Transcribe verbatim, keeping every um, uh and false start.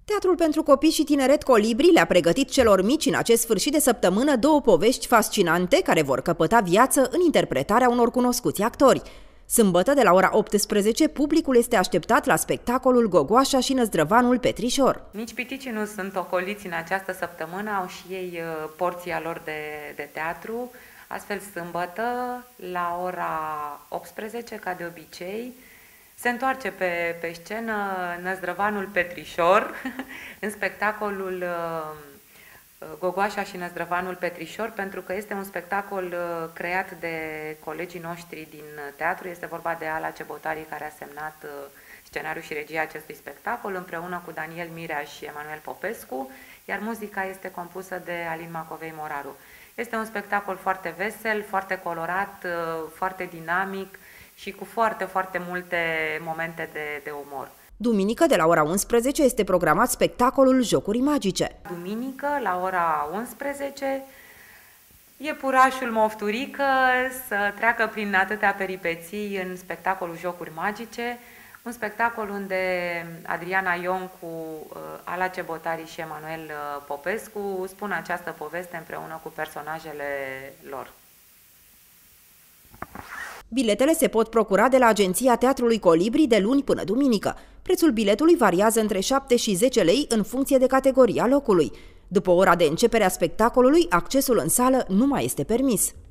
Teatrul pentru copii și tineret Colibri le-a pregătit celor mici în acest sfârșit de săptămână două povești fascinante care vor căpăta viață în interpretarea unor cunoscuți actori. Sâmbătă, de la ora optsprezece, publicul este așteptat la spectacolul Gogoașa și Năzdrăvanul Petrișor. Nici piticii nu sunt ocoliți în această săptămână, au și ei porția lor de, de teatru. Astfel, sâmbătă, la ora optsprezece, ca de obicei, se întoarce pe, pe scenă Năzdrăvanul Petrișor în spectacolul Gogoașa și Năzdrăvanul Petrișor, pentru că este un spectacol creat de colegii noștri din teatru. Este vorba de Ala Cebotari, care a semnat scenariul și regia acestui spectacol, împreună cu Daniel Mirea și Emanuel Popescu, iar muzica este compusă de Alin Macovei Moraru. Este un spectacol foarte vesel, foarte colorat, foarte dinamic și cu foarte, foarte multe momente de, de umor. Duminică, de la ora unsprezece, este programat spectacolul Jocuri Magice. Duminică, la ora unsprezece, iepurașul Mofturică să treacă prin atâtea peripeții în spectacolul Jocuri Magice, un spectacol unde Adriana Ioncu, Ala Cebotari și Emanuel Popescu spun această poveste împreună cu personajele lor. Biletele se pot procura de la Agenția Teatrului Colibri de luni până duminică. Prețul biletului variază între șapte și zece lei în funcție de categoria locului. După ora de începere a spectacolului, accesul în sală nu mai este permis.